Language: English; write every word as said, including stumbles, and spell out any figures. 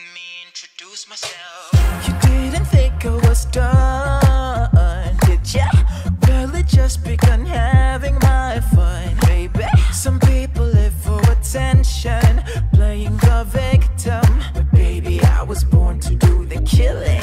me introduce myself. You didn't think I was done, did ya? Barely just begun having my fun, baby. Some people live for attention, playing the victim, but baby, I was born to do the killing.